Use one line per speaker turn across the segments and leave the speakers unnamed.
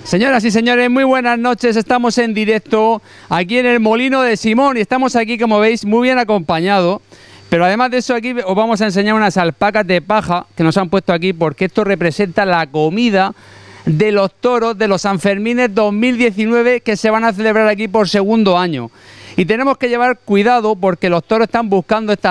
Señoras y señores, muy buenas noches. Estamos en directo aquí en el Molino de Simón y estamos aquí, como veis, muy bien acompañados. Pero además de eso, aquí os vamos a enseñar unas alpacas de paja que nos han puesto aquí porque esto representa la comida de los toros de los Sanfermines 2019 que se van a celebrar aquí por segundo año. Y tenemos que llevar cuidado porque los toros están buscando estas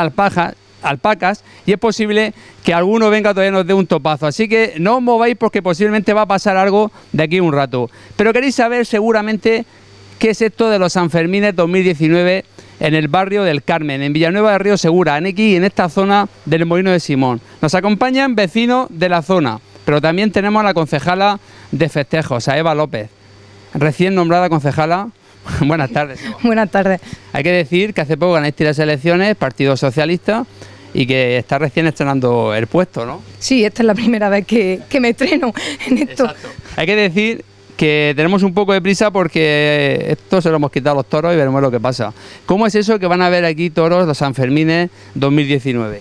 alpacas y es posible que alguno venga todavía y nos dé un topazo, así que no os mováis porque posiblemente va a pasar algo de aquí un rato. Pero queréis saber seguramente qué es esto de los Sanfermines 2019 en el barrio del Carmen, en Villanueva de Río Segura, aquí en esta zona del Molino de Simón. Nos acompañan vecinos de la zona, pero también tenemos a la concejala de festejos, a Eva López, recién nombrada concejala. Buenas tardes, Eva.
Buenas tardes.
Hay que decir que hace poco ganaste las elecciones, Partido Socialista, y que está recién estrenando el puesto, ¿no?
Sí, esta es la primera vez que me estreno en esto.
Exacto. Hay que decir que tenemos un poco de prisa porque esto se lo hemos quitado a los toros y veremos lo que pasa. ¿Cómo es eso que van a ver aquí toros los Sanfermines 2019?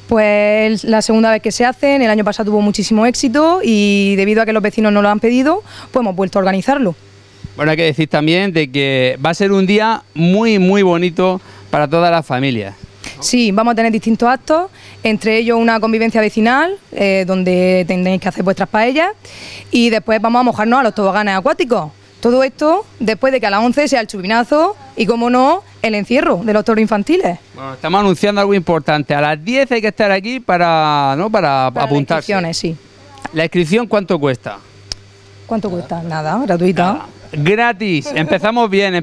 Pues la segunda vez que se hacen, el año pasado tuvo muchísimo éxito y debido a que los vecinos nos lo han pedido, pues hemos vuelto a organizarlo.
Bueno, hay que decir también de que va a ser un día muy bonito para todas las familias, ¿no?
Sí, vamos a tener distintos actos, entre ellos una convivencia vecinal, donde tendréis que hacer vuestras paellas, y después vamos a mojarnos a los toboganes acuáticos. Todo esto después de que a las 11 sea el chupinazo y, como no, el encierro de los toros infantiles.
Bueno, estamos anunciando algo importante. A las 10 hay que estar aquí para apuntarse.
Las inscripciones, sí.
¿La inscripción cuánto cuesta?
¿Cuánto cuesta? Nada, gratuita.
Nada. Gratis, empezamos bien,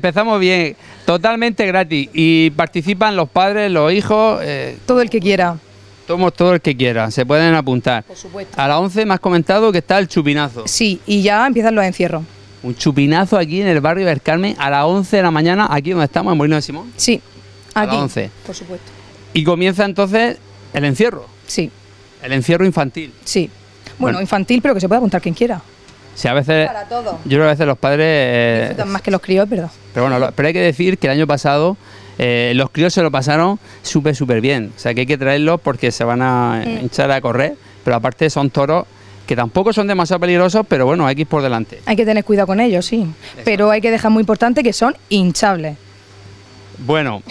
totalmente gratis. Y participan los padres, los hijos.
Todo el que quiera.
Todo el que quiera, se pueden apuntar.
Por supuesto.
A las 11 me has comentado que está el chupinazo.
Sí, y ya empiezan los encierros.
Un chupinazo aquí en el barrio del Carmen a las 11 de la mañana, aquí donde estamos, en Molino de Simón.
Sí, aquí.
A las 11.
Por supuesto.
Y comienza entonces el encierro.
Sí.
El encierro infantil.
Sí. Bueno, infantil, pero que se puede apuntar quien quiera.
Sí, a veces.
Para todo.
Yo creo que a veces los padres.
Disfrutan más que los críos, ¿verdad?
Pero bueno, pero hay que decir que el año pasado los críos se lo pasaron súper bien. O sea que hay que traerlos porque se van a hinchar a correr. Pero aparte son toros que tampoco son demasiado peligrosos, pero bueno, hay que ir por delante.
Hay que tener cuidado con ellos, sí. Exacto. Pero hay que dejar muy importante que son hinchables.
Bueno,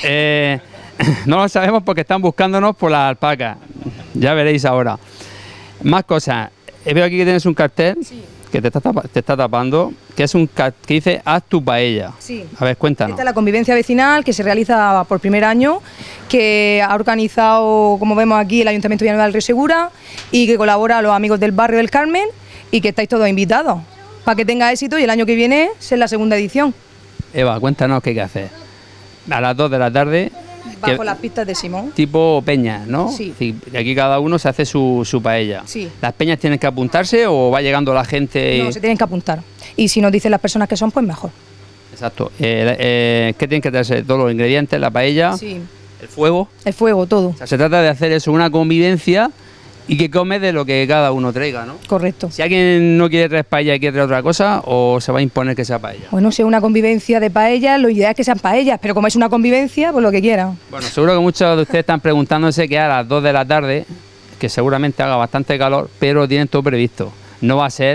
no lo sabemos porque están buscándonos por las alpacas. Ya veréis ahora. Más cosas. Veo aquí que tienes un cartel. Sí. Que te está tapando, que es que dice haz tu paella. Sí. A ver, cuéntanos.
Esta es la convivencia vecinal que se realiza por primer año, que ha organizado, como vemos aquí, el Ayuntamiento de Villanueva del Río Segura y que colabora a los amigos del barrio del Carmen y que estáis todos invitados para que tenga éxito y el año que viene sea la segunda edición.
Eva, cuéntanos qué hay que hacer. A las 2 de la tarde.
Bajo las pistas de Simón.
Tipo peña, ¿no?
Sí.
Y aquí cada uno se hace su paella.
Sí.
¿Las peñas tienen que apuntarse o va llegando la gente?
No, se tienen que apuntar. Y si nos dicen las personas que son, pues mejor.
Exacto. ¿Qué tienen que traerse? Todos los ingredientes, la paella,
sí.
El fuego.
El fuego, todo.
O sea, se trata de hacer eso, una convivencia y que come de lo que cada uno traiga, ¿no?
Correcto.
Si alguien no quiere traer paella y quiere traer otra cosa, o se va a imponer que sea paella.
Bueno, si es una convivencia de paellas, lo ideal es que sean paellas, pero como es una convivencia, pues lo que quieran.
Bueno, seguro que muchos de ustedes están preguntándose que a las 2 de la tarde, que seguramente haga bastante calor, pero tienen todo previsto. No va a ser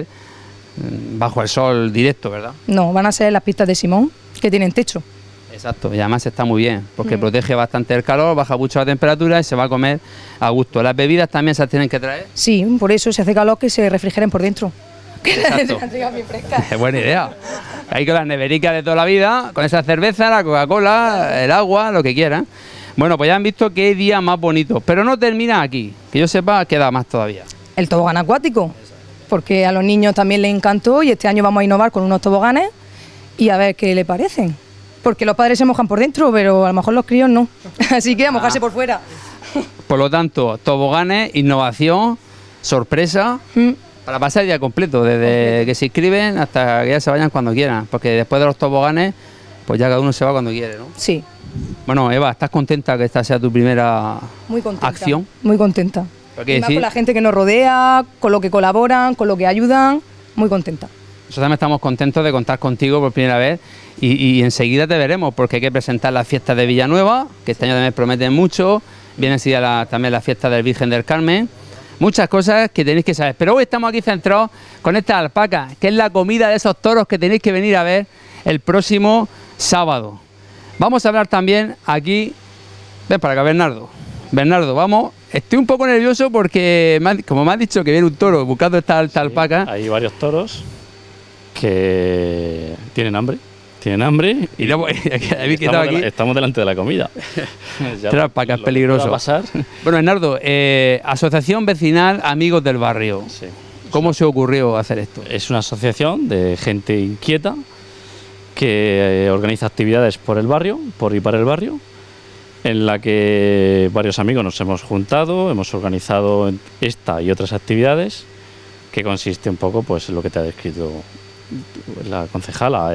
bajo el sol directo, ¿verdad? No,
van a ser las pistas de Simón, que tienen techo.
Exacto, y además está muy bien, porque protege bastante el calor, baja mucho la temperatura y se va a comer a gusto. ¿Las bebidas también se tienen que traer?
Sí, por eso se hace calor que se refrigeren por dentro.
Exacto. Es buena idea. Ahí con las nevericas de toda la vida, con esa cerveza, la Coca-Cola, el agua, lo que quieran. Bueno, pues ya han visto qué día más bonito, pero no termina aquí, que yo sepa, queda más todavía.
El tobogán acuático, porque a los niños también les encantó y este año vamos a innovar con unos toboganes y a ver qué le parecen. Porque los padres se mojan por dentro, pero a lo mejor los críos no. Así que a mojarse por fuera.
Por lo tanto, toboganes, innovación, sorpresa, para pasar el día completo, desde que se inscriben hasta que ya se vayan cuando quieran. Porque después de los toboganes, pues ya cada uno se va cuando quiere, ¿no?
Sí.
Bueno, Eva, ¿estás contenta que esta sea tu primera acción?
Muy contenta. Y más con la gente que nos rodea, con lo que colaboran, con lo que ayudan, muy contenta.
Nosotros también estamos contentos de contar contigo por primera vez y enseguida te veremos porque hay que presentar las fiestas de Villanueva, que este año también prometen mucho, viene enseguida también la fiesta del Virgen del Carmen. muchas cosas que tenéis que saber. Pero hoy estamos aquí centrados con esta alpaca, que es la comida de esos toros que tenéis que venir a ver el próximo sábado. Vamos a hablar también aquí, ven para acá, Bernardo. Bernardo, vamos, estoy un poco nervioso porque, como me has dicho que viene un toro buscando esta alpaca.
Hay varios toros que tienen hambre. Y estamos delante de la comida.
Esta alpaca es peligroso. Bueno, Bernardo, Asociación Vecinal Amigos del Barrio. Sí. ¿Cómo se ocurrió hacer esto?
Es una asociación de gente inquieta que organiza actividades por el barrio, por y para el barrio, en la que varios amigos nos hemos juntado, hemos organizado esta y otras actividades, que consiste un poco pues en lo que te ha descrito la concejala,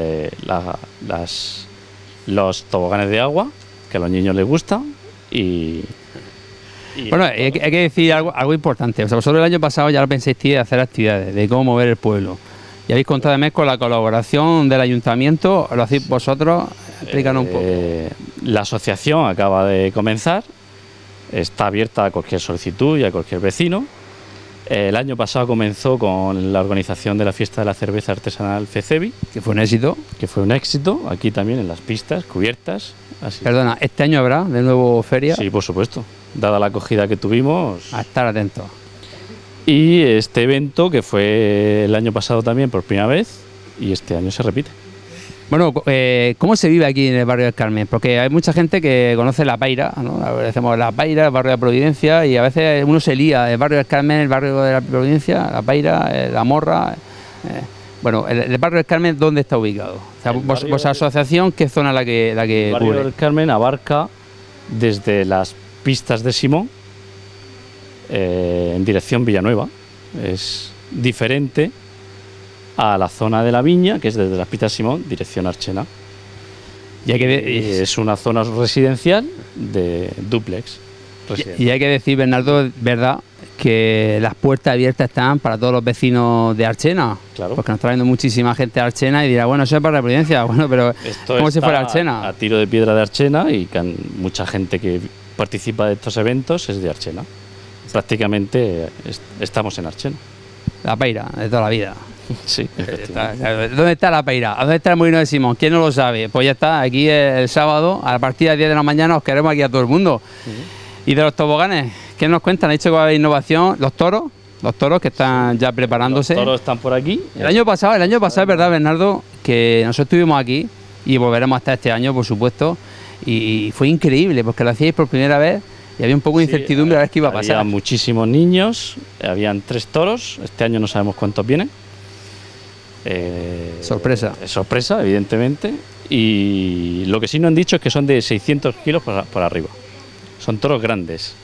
los toboganes de agua, que a los niños les gusta, y
bueno, hay que decir algo importante. O sea, vosotros el año pasado ya lo penséis de hacer actividades, de cómo mover el pueblo. Y habéis contado además con la colaboración del ayuntamiento, lo hacéis vosotros, explícanos un poco.
La asociación acaba de comenzar, está abierta a cualquier solicitud y a cualquier vecino. El año pasado comenzó con la organización de la fiesta de la cerveza artesanal FECEBI.
Que fue un éxito.
Que fue un éxito, aquí también en las pistas, cubiertas. Así.
Perdona, ¿este año habrá de nuevo feria?
Sí, por supuesto. Dada la acogida que tuvimos.
A estar atentos.
Y este evento, que fue el año pasado también por primera vez, y este año se repite.
Bueno, ¿cómo se vive aquí en el barrio del Carmen? Porque hay mucha gente que conoce La Paira, ¿no? Decimos La Paira, el barrio de la Providencia, y a veces uno se lía, el barrio del Carmen, el barrio de la Providencia, La Paira, La Morra. Bueno, el barrio del Carmen, ¿dónde está ubicado? O sea, vuestra asociación, ¿qué zona es la que cubre?
El barrio del Carmen abarca desde las pistas de Simón en dirección Villanueva. Es diferente a la zona de la Viña, que es desde las pistas de Simón, dirección Archena. Es una zona residencial de dúplex.
Y hay que decir, Bernardo, verdad, que las puertas abiertas están para todos los vecinos de Archena.
Claro.
Porque nos está viendo muchísima gente de Archena y dirá, bueno, eso es para la Providencia. Bueno, pero
esto
como si fuera Archena.
A tiro de piedra de Archena, y mucha gente que participa de estos eventos es de Archena. Prácticamente estamos en Archena.
La Paira, de toda la vida.
Sí,
¿Dónde está La Paira? ¿Dónde está el molino de Simón? ¿Quién no lo sabe? Pues ya está, aquí el sábado, a partir de las 10 de la mañana, os queremos aquí a todo el mundo. Y de los toboganes, ¿qué nos cuentan? ¿Ha dicho que va a haber innovación? ¿Los toros que están ya preparándose?
Los toros están por aquí.
El año pasado es verdad, Bernardo, que nosotros estuvimos aquí y volveremos hasta este año, por supuesto, y fue increíble porque lo hacíais por primera vez. Y había un poco de incertidumbre a ver qué iba a pasar.
Había muchísimos niños, habían 3 toros, este año no sabemos cuántos vienen.
Sorpresa.
Sorpresa, evidentemente. Y lo que sí nos han dicho es que son de 600 kilos por arriba. Son toros grandes.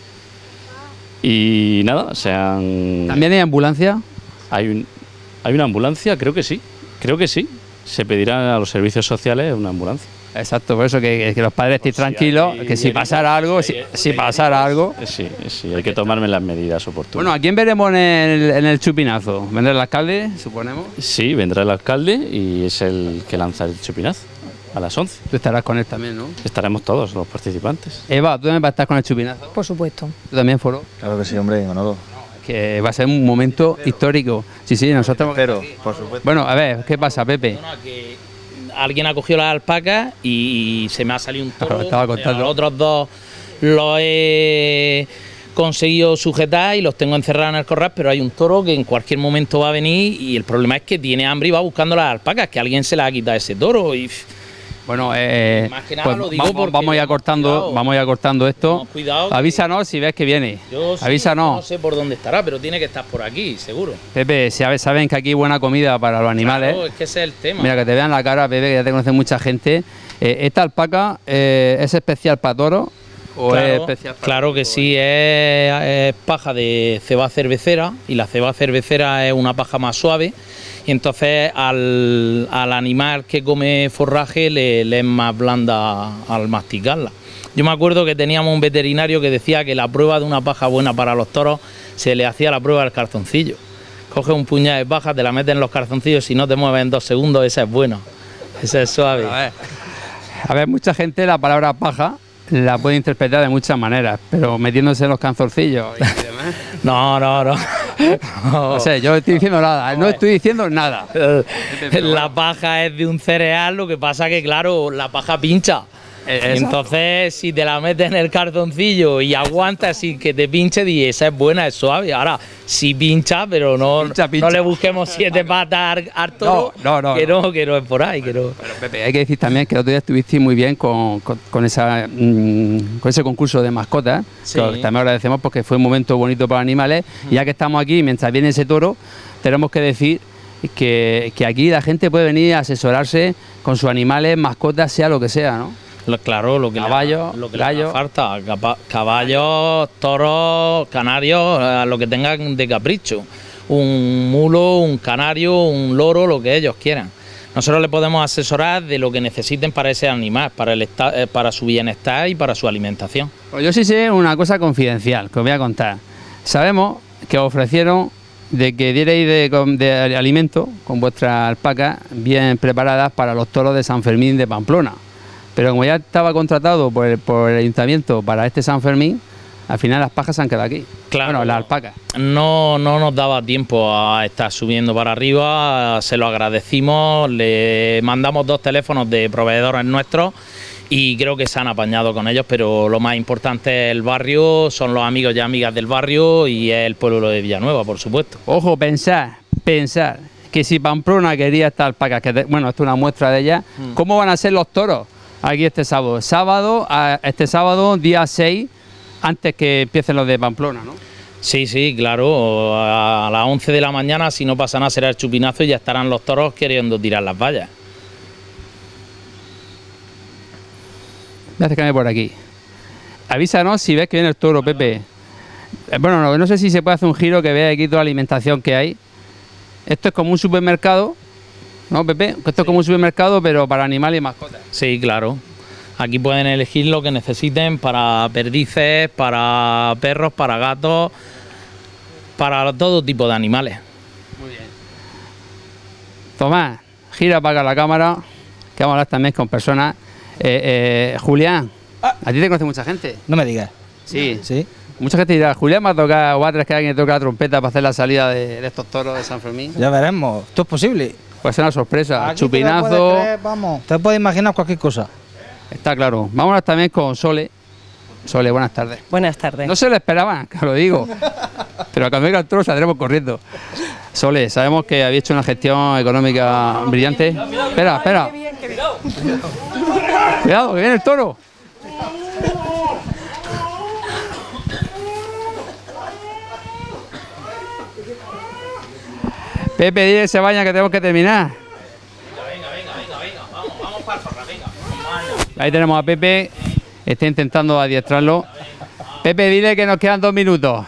Y nada,
¿También hay ambulancia?
Hay una ambulancia, creo que sí. Se pedirá a los servicios sociales una ambulancia.
Exacto, por eso que los padres estén tranquilos, que si pasara algo, si pasara algo...
Sí, hay que tomarme las medidas oportunas.
Bueno, ¿a quién veremos en el chupinazo? ¿Vendrá el alcalde, suponemos?
Sí, vendrá el alcalde y es el que lanza el chupinazo a las 11.
Tú estarás con él también, ¿no?
Estaremos todos los participantes.
Eva, ¿tú también vas a estar con el chupinazo?
Por supuesto.
¿Tú también, Foro?
Claro que sí, hombre, Manolo.
Que va a ser un momento histórico. Sí, nosotros...
Pero, por supuesto.
Bueno, a ver, ¿qué pasa, Pepe?
Alguien ha cogido las alpacas y se me ha salido un toro.
Estaba contando.
Los otros 2 los he conseguido sujetar y los tengo encerrados en el corral, pero hay un toro que en cualquier momento va a venir y el problema es que tiene hambre y va buscando las alpacas, que alguien se la ha quitado ese toro y...
Bueno,
más que nada
pues
lo digo
vamos a ir acortando esto.
Cuidado,
avísanos si ves que viene.
Avísanos. No sé por dónde estará, pero tiene que estar por aquí, seguro.
Pepe, saben que aquí hay buena comida para los animales.
Claro, es que ese es el tema.
Mira, que te vean la cara, Pepe, que ya te conoce mucha gente. ¿Esta alpaca es especial para toros?
Claro que sí, es paja de ceba cervecera, y la ceba cervecera es una paja más suave, y entonces al animal que come forraje le es más blanda al masticarla. Yo me acuerdo que teníamos un veterinario que decía que la prueba de una paja buena para los toros se le hacía la prueba del calzoncillo. Coges un puñado de paja, te la metes en los calzoncillos, si no te mueves en 2 segundos, esa es buena, esa es suave.
A ver, mucha gente la palabra paja la puede interpretar de muchas maneras, pero metiéndose en los calzoncillos y demás.
No, no, no.
No sé, yo no estoy diciendo nada, no estoy diciendo nada.
La paja es de un cereal, lo que pasa que, claro, la paja pincha. Entonces, si te la metes en el cartoncillo y aguantas sin que te pinche, di, esa es buena, es suave. Ahora, sí pincha, pero no,
Pincha.
no le busquemos 7 patas al toro,
No.
que no es por ahí. Que no.
Pero Pepe, hay que decir también que el otro día estuviste muy bien con ese concurso de mascotas,
Sí.
que también agradecemos porque fue un momento bonito para animales. Y ya que estamos aquí, mientras viene ese toro, tenemos que decir que aquí la gente puede venir a asesorarse con sus animales, mascotas, sea lo que sea, ¿no?
Claro, lo que
Caballo,
lo que
gallo.
le haga falta, caballos, toros, canarios, lo que tengan de capricho. Un mulo, un canario, un loro, lo que ellos quieran. Nosotros le podemos asesorar de lo que necesiten para ese animal, para su bienestar y para su alimentación.
Pues yo sí sé una cosa confidencial que os voy a contar. Sabemos que os ofrecieron de que dierais de alimento con vuestras alpacas bien preparadas para los toros de San Fermín de Pamplona. Pero como ya estaba contratado por el ayuntamiento para este San Fermín, al final las pajas se han quedado aquí.
Claro.
Bueno, las alpacas.
No nos daba tiempo a estar subiendo para arriba, se lo agradecimos, le mandamos 2 teléfonos de proveedores nuestros y creo que se han apañado con ellos, pero lo más importante es el barrio, son los amigos y amigas del barrio y es el pueblo de Villanueva, por supuesto.
Ojo, pensar que si Pamplona quería estas alpacas, bueno, esto es una muestra de ellas, ¿cómo van a ser los toros aquí este sábado? Este sábado, día 6, antes que empiecen los de Pamplona, ¿no?
Sí, claro, a las 11 de la mañana, si no pasa nada, será el chupinazo y ya estarán los toros queriendo tirar las vallas.
Voy a acercarme por aquí. Avísanos si ves que viene el toro, Pepe. Bueno, no sé si se puede hacer un giro que veas aquí toda la alimentación que hay. Esto es como un supermercado, ¿no, Pepe? Esto es como un supermercado, pero para animales y mascotas.
Sí, claro. Aquí pueden elegir lo que necesiten para perdices, para perros, para gatos, para todo tipo de animales.
Muy bien. Tomás, gira para acá la cámara, que vamos a hablar también con personas. Julián, ¿a ti te conoce mucha gente?
No me digas.
Sí.
Sí.
Mucha gente dirá, Julián va a tocar, o va a traer que alguien toca la trompeta para hacer la salida de estos toros de San Fermín.
Ya veremos. ¿Esto es posible?
Puede ser una sorpresa,
Aquí te lo
chupinazo.
puedes creer, vamos. Te puedes imaginar cualquier cosa.
Está claro. Vámonos también con Sole. Sole, buenas tardes.
Buenas tardes.
No se lo esperaban, que lo digo. Pero cuando venga el toro saldremos corriendo. Sole, sabemos que habéis hecho una gestión económica brillante. Espera. Cuidado, que viene el toro. Pepe, dile que se vaya, que tenemos que terminar.
Venga, vamos para afuera, venga.
Ahí tenemos a Pepe, está intentando adiestrarlo. Pepe, dile que nos quedan 2 minutos.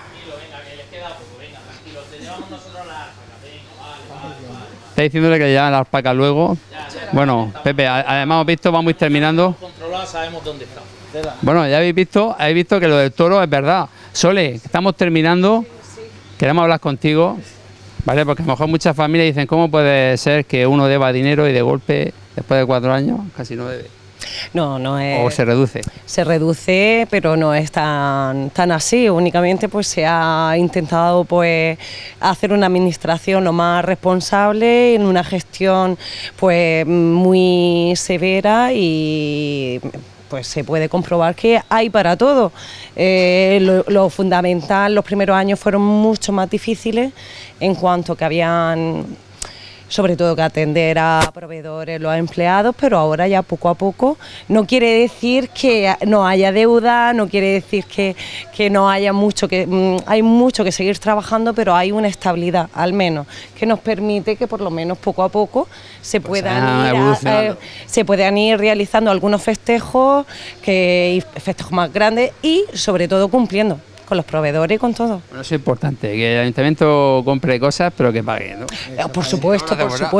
Está diciéndole que le llevan las alpacas luego. Bueno, Pepe, además hemos visto, vamos a ir terminando.
Controlado, sabemos dónde está.
Bueno, ya habéis visto que lo del toro es verdad. Sole, estamos terminando. Queremos hablar contigo, ¿vale? Porque a lo mejor muchas familias dicen, ¿cómo puede ser que uno deba dinero y de golpe, después de 4 años, casi no debe?
No es.
O se reduce.
Se reduce, pero no es tan así. Únicamente pues se ha intentado pues hacer una administración lo más responsable, en una gestión pues muy severa y pues se puede comprobar que hay para todo. Lo fundamental, los primeros años fueron mucho más difíciles en cuanto que habían sobre todo que atender a proveedores, los empleados, pero ahora ya poco a poco. No quiere decir que no haya deuda, no quiere decir que no haya mucho, hay mucho que seguir trabajando, pero hay una estabilidad, al menos, que nos permite que por lo menos poco a poco se puedan ir realizando algunos festejos, festejos más grandes y sobre todo cumpliendo con los proveedores y con todo.
Bueno, eso es importante, que el ayuntamiento compre cosas, pero que pague, ¿no?
Por supuesto.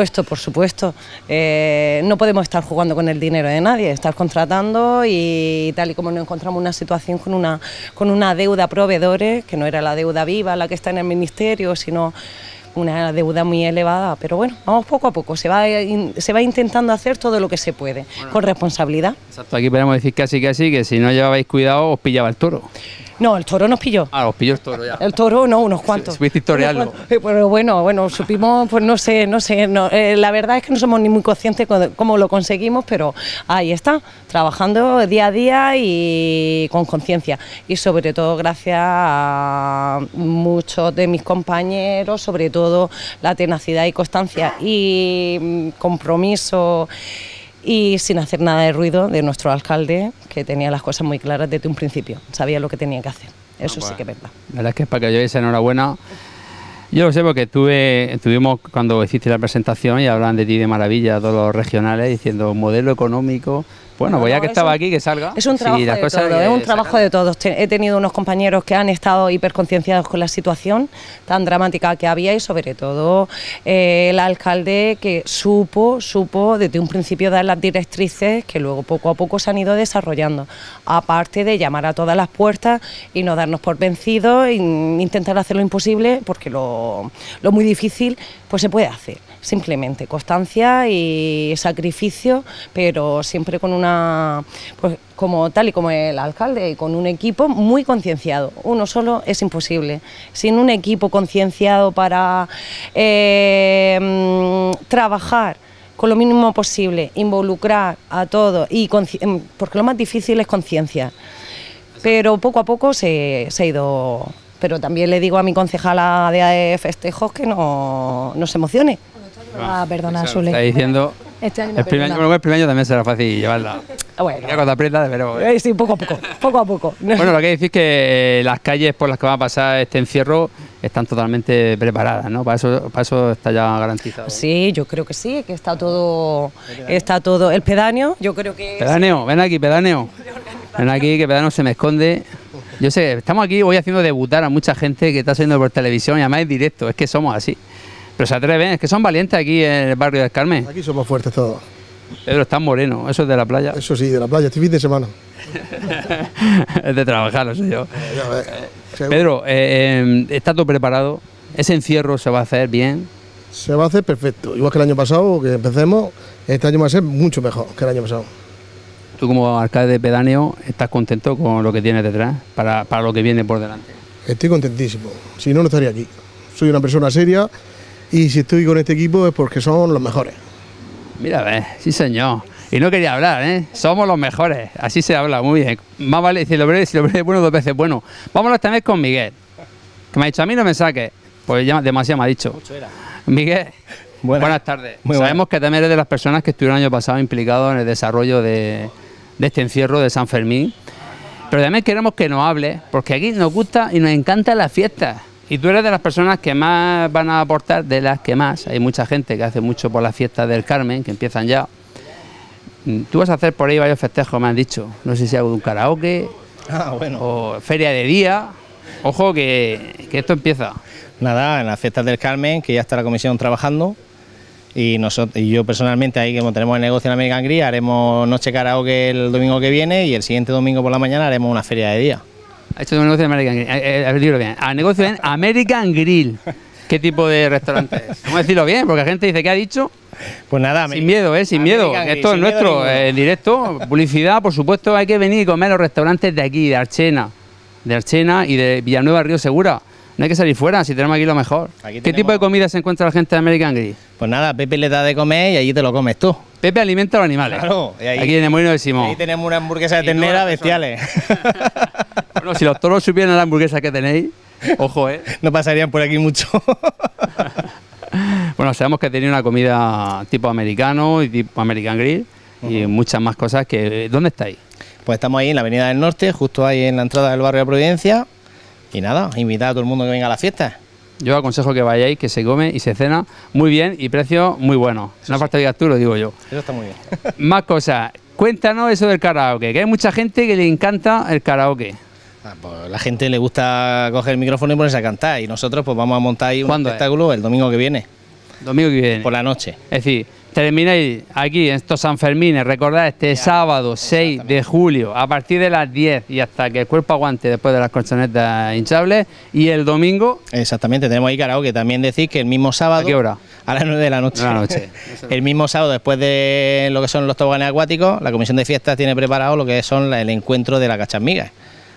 No podemos estar jugando con el dinero de nadie, estar contratando y tal y como nos encontramos una situación con una deuda a proveedores, que no era la deuda viva la que está en el ministerio, sino una deuda muy elevada, pero bueno, vamos poco a poco, se va intentando hacer todo lo que se puede, con responsabilidad.
Exacto, aquí podemos decir casi que si no llevabais cuidado os pillaba el toro.
No, el toro nos pilló.
Ah, os pilló el toro ya.
El toro no, unos cuantos.
Supiste historiarlo.
Pero bueno, supimos, pues no sé, la verdad es que no somos ni muy conscientes de cómo lo conseguimos, pero ahí está, trabajando día a día y con conciencia. Y sobre todo gracias a muchos de mis compañeros, sobre todo la tenacidad y constancia y compromiso y sin hacer nada de ruido de nuestro alcalde, que tenía las cosas muy claras desde un principio, sabía lo que tenía que hacer, eso sí que es verdad.
La verdad es que es para que yo esa enhorabuena. Yo lo sé porque estuvimos cuando hiciste la presentación y hablaban de ti de maravilla, todos los regionales, diciendo modelo económico. Bueno, pues ya que estaba aquí, que salga.
Es un trabajo de todos, es un trabajo de todos. He tenido unos compañeros que han estado hiperconcienciados con la situación tan dramática que había y sobre todo el alcalde que supo desde un principio dar las directrices que luego poco a poco se han ido desarrollando. Aparte de llamar a todas las puertas y no darnos por vencidos e intentar hacer lo imposible porque lo muy difícil pues se puede hacer. Simplemente constancia y sacrificio, pero siempre con una, pues como tal y como el alcalde, con un equipo muy concienciado. Uno solo es imposible. Sin un equipo concienciado para trabajar con lo mínimo posible, involucrar a todos, porque lo más difícil es conciencia. Pero poco a poco se ha ido. Pero también le digo a mi concejala de festejos que no se emocione.
Perdona,
Está
Sule.
diciendo,
Este año
el primer año también será fácil llevarla.
Bueno,
Ya cuando aprieta, pero...
sí, poco a poco.
Bueno, lo que decís es que las calles por las que va a pasar este encierro están totalmente preparadas, ¿no? Para eso está ya garantizado.
Sí, yo creo que sí, que está todo, el pedáneo, yo creo que...
Pedáneo, ven aquí, pedáneo. Ven aquí, que pedáneo se me esconde. Yo sé, estamos aquí hoy haciendo debutar a mucha gente que está saliendo por televisión y además en directo, es que somos así. Pero se atreven, es que son valientes aquí en el barrio del Carmen.
Aquí somos fuertes todos.
Pedro, estás moreno, eso es de la playa.
Eso sí, de la playa, este fin de semana.
Es de trabajar, lo sé yo.
Ya ves, seguro.
Pedro, ¿está todo preparado? ¿Ese encierro se va a hacer bien?
Se va a hacer perfecto. Igual que el año pasado, que empecemos, este año va a ser mucho mejor que el año pasado.
Tú como alcalde de pedáneo, ¿estás contento con lo que tienes detrás para lo que viene por delante?
Estoy contentísimo. Si no, no estaría aquí. Soy una persona seria y si estoy con este equipo es porque son los mejores.
Mira, ves, sí señor. Y no quería hablar, ¿eh? Somos los mejores. Así se habla, muy bien. Más vale si lo breve es bueno, dos veces bueno. Vámonos esta vez con Miguel, que me ha dicho, a mí no me saques. Pues ya demasiado me ha dicho. Miguel, buenas tardes. Sabemos que también eres de las personas que estuvieron el año pasado implicados en el desarrollo de este encierro de San Fermín. Pero también queremos que nos hable, porque aquí nos gusta y nos encantan las fiestas. Y tú eres de las personas que más van a aportar, de las que más. Hay mucha gente que hace mucho por las fiestas del Carmen, que empiezan ya. Tú vas a hacer por ahí varios festejos, me han dicho. No sé si hago de un karaoke o feria de día. Ojo que esto empieza.
Nada, en las fiestas del Carmen, que ya está la comisión trabajando. Y yo personalmente, ahí como tenemos el negocio en American Grill, haremos noche karaoke el domingo que viene y el siguiente domingo por la mañana haremos una feria de día.
Ha hecho un negocio en American Grill. A ver, dilo bien. A negocio en American Grill. ¿Qué tipo de restaurante es? Vamos a decirlo bien, porque la gente dice, ¿qué ha dicho?
Pues nada,
sin miedo, sin miedo. Esto es nuestro, en directo. Publicidad, por supuesto, hay que venir y comer a los restaurantes de aquí, de Archena y de Villanueva Río Segura. No hay que salir fuera, si tenemos aquí lo mejor. ¿Qué tipo de comida se encuentra la gente de American Grill?
Pues nada, Pepe le da de comer y allí te lo comes tú.
Pepe alimenta a los animales.
Claro, y
aquí en el Molino de Simón.
Ahí tenemos una hamburguesa de ternera bestiales.
Bueno, si los toros supieran la hamburguesa que tenéis, ojo,
no pasarían por aquí mucho.
Bueno, sabemos que tenéis una comida tipo americano y tipo American Grill y muchas más cosas que... ¿Dónde estáis?
Pues estamos ahí en la Avenida del Norte, justo ahí en la entrada del barrio de Providencia. Y nada, invitar a todo el mundo que venga a la fiesta.
Yo aconsejo que vayáis, que se come y se cena muy bien y precio muy bueno. No falta que digas tú, lo digo yo.
Eso está muy bien.
Más cosas. Cuéntanos eso del karaoke, que hay mucha gente que le encanta el karaoke.
Pues la gente le gusta coger el micrófono y ponerse a cantar. Y nosotros pues vamos a montar ahí un espectáculo el domingo que viene.
Domingo que viene.
Por la noche.
Es decir, termináis aquí en estos Sanfermines, recordad este sábado 6 de julio a partir de las 10 y hasta que el cuerpo aguante después de las colchonetas hinchables, y el domingo...
Exactamente, tenemos ahí karaoke. También decir que el mismo sábado...
¿A qué hora?
A las 9 de la noche. El mismo sábado, después de lo que son los toboganes acuáticos, la comisión de fiestas tiene preparado lo que son el encuentro de la cachamigas.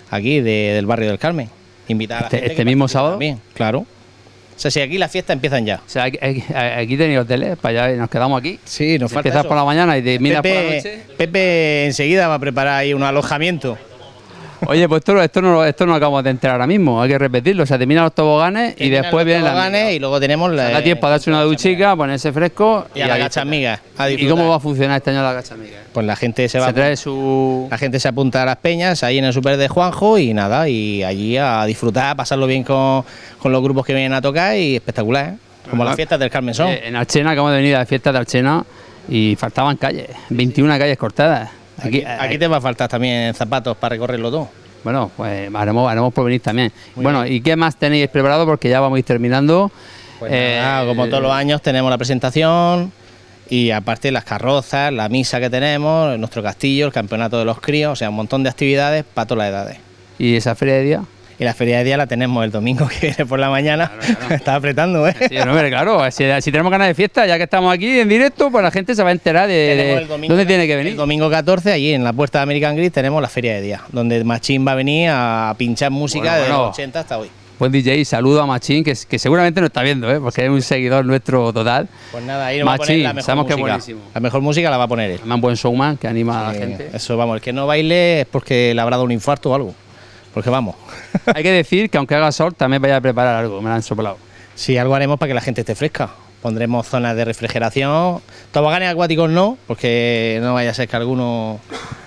aquí del barrio del Carmen. Invitar a la gente
¿Este
que
mismo
participe
sábado?
también, claro. O sea, si aquí las fiestas empiezan ya.
O sea, aquí tenéis hoteles para allá y nos quedamos aquí.
Sí, nos falta
Empiezas
eso.
por la mañana y te miras por la
Pepe,
noche.
Pepe enseguida va a preparar ahí un alojamiento.
Oye, pues esto no lo acabamos de enterar ahora mismo, hay que repetirlo. O sea, terminan los toboganes y después vienen las migas.
Y luego tenemos la.
Da tiempo a darse una duchica, ponerse fresco
Y a la gacha amiga.
¿Y cómo va a funcionar este año la gacha amiga?
Pues la gente se va.
Se trae su.
La gente se apunta a las peñas ahí en el súper de Juanjo y nada, y allí a disfrutar, a pasarlo bien con los grupos que vienen a tocar y espectacular, ¿eh? Como las fiestas del Carmen son.
En Archena, acabamos de venir a las fiestas de Archena y faltaban calles, 21 calles cortadas.
Aquí te va a faltar también zapatos para recorrerlo todo.
Bueno, pues haremos por venir también. Bueno, ¿y qué más tenéis preparado? Porque ya vamos a ir terminando.
Pues nada, como todos los años tenemos la presentación y aparte las carrozas, la misa que tenemos, nuestro castillo, el campeonato de los críos, o sea, un montón de actividades para todas las edades.
¿Y esa feria de día?
Y la feria de día la tenemos el domingo que viene por la mañana. Claro. Me está apretando, ¿eh?
Sí, no, hombre, claro, si tenemos ganas de fiesta, ya que estamos aquí en directo, pues la gente se va a enterar de dónde tiene que venir.
El domingo 14, allí en la puerta de American Grid, tenemos la feria de día, donde Machín va a venir a pinchar música desde los 80 hasta hoy.
Buen DJ, saludo a Machín, que seguramente nos está viendo, porque es un seguidor nuestro total.
Pues nada, ahí nos va a poner la mejor música. Que es buenísimo. La mejor música la va a poner él.
Un buen showman que anima a la gente.
Eso, vamos, el que no baile es porque le habrá dado un infarto o algo. Porque vamos.
Hay que decir que aunque haga sol, también vaya a preparar algo, me lo han soplado.
Sí, algo haremos para que la gente esté fresca. Pondremos zonas de refrigeración. Toboganes acuáticos no, porque no vaya a ser que alguno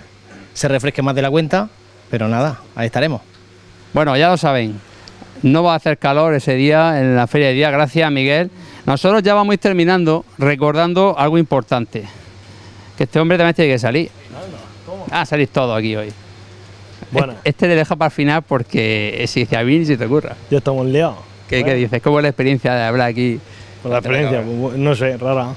se refresque más de la cuenta. Pero nada, ahí estaremos.
Bueno, ya lo saben. No va a hacer calor ese día en la feria de día, gracias Miguel. Nosotros ya vamos a ir terminando recordando algo importante. Que este hombre también tiene que salir. Salís todos aquí hoy. Bueno. Este le deja para el final porque si dice a mí ni se te ocurra.
Ya estamos liados.
¿Qué dices? ¿Cómo es la experiencia de hablar aquí?
Pues la experiencia, no sé, rara.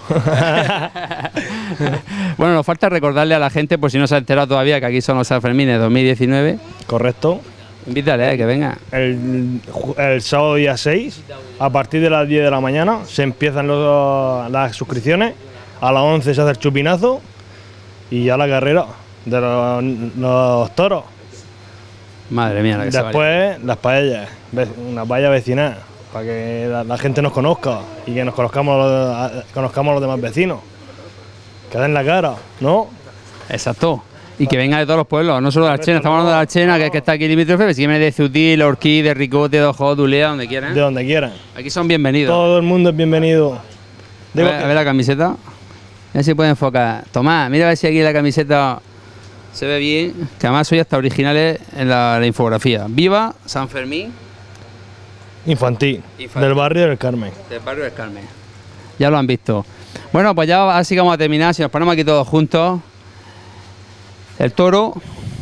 Bueno, nos falta recordarle a la gente, por si no se ha enterado todavía, que aquí son los San Fermines 2019.
Correcto.
Invítale, que venga.
El sábado día 6, a partir de las 10 de la mañana, se empiezan las suscripciones. A las 11 se hace el chupinazo y ya la carrera de los toros.
Madre mía, la que
después las paellas, una paella vecinal, para que la gente nos conozca y que nos conozcamos los demás vecinos. Que den la cara, ¿no?
Exacto. Y que venga de todos los pueblos, no solo de Archena, estamos hablando de Archena, que está aquí limítrofe, si viene de Zutil, Orquí, de Ricote, de Ojo, Dulea, donde quieran.
De donde quieran.
Aquí son bienvenidos.
Todo el mundo es bienvenido.
A ver la camiseta. A ver si puede enfocar. Tomás, mira a ver si aquí la camiseta se ve bien, que además soy hasta originales en la infografía. Viva San Fermín
Infantil, del barrio del Carmen.
Del barrio del Carmen. Ya lo han visto. Bueno, pues ya así que vamos a terminar, si nos ponemos aquí todos juntos. El toro.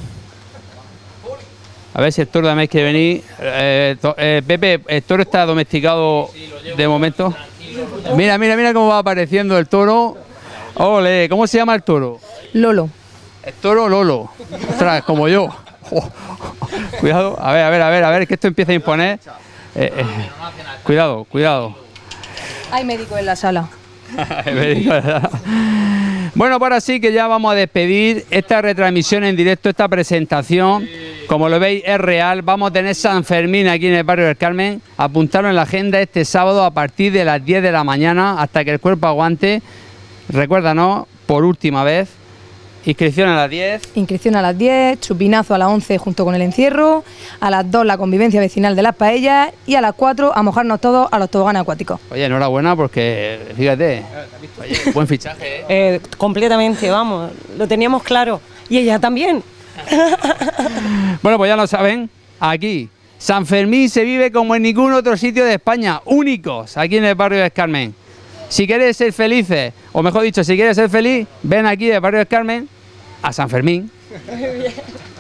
A ver si el toro también quiere venir. Pepe, el toro está domesticado de momento. Mira cómo va apareciendo el toro. Ole, ¿cómo se llama el toro?
Lolo.
El toro Lolo. Ostras, como yo. Cuidado, a ver, que esto empieza a imponer. Cuidado.
Hay médico en la sala.
Bueno, pues ahora sí que ya vamos a despedir esta retransmisión en directo, esta presentación. Como lo veis, es real. Vamos a tener San Fermín aquí en el barrio del Carmen. Apuntarlo en la agenda este sábado a partir de las 10 de la mañana hasta que el cuerpo aguante. Recuérdanos, por última vez, inscripción a las 10.
Inscripción a las 10, chupinazo a las 11 junto con el encierro, a las 2 la convivencia vecinal de las paellas y a las 4 a mojarnos todos a los toboganes acuáticos.
Oye, enhorabuena porque, fíjate, oye, buen fichaje, ¿eh?
Completamente, vamos, lo teníamos claro. Y ella también.
Bueno, pues ya lo saben, aquí San Fermín se vive como en ningún otro sitio de España, únicos, aquí en el barrio del Carmen. Si quieres ser felices, o mejor dicho, si quieres ser feliz, ven aquí del barrio del Carmen a San Fermín.